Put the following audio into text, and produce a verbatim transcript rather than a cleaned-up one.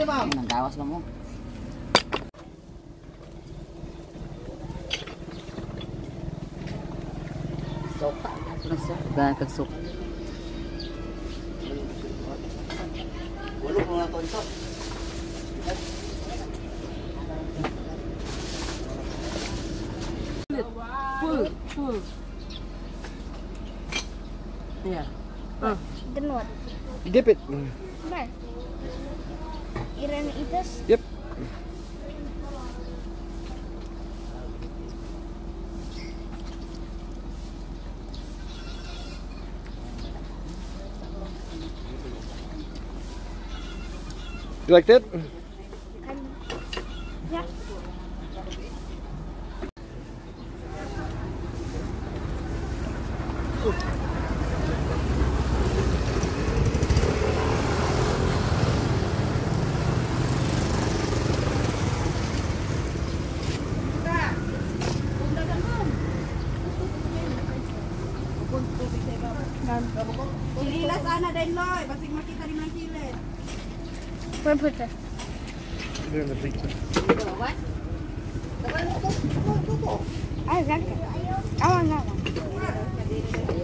Bang. Nanggawas lang mo. Soka. Ito na siya. Gana kag-sok. Walo mga tonto. Full, full. Yeah. Uh. Genot. Dip it. Bar. Iran itas. Yep. You like that? Um, yeah. Ililas ana din loy, basig makita ni mga kilid. Where put this? There in the pizza. I like it. I want that one.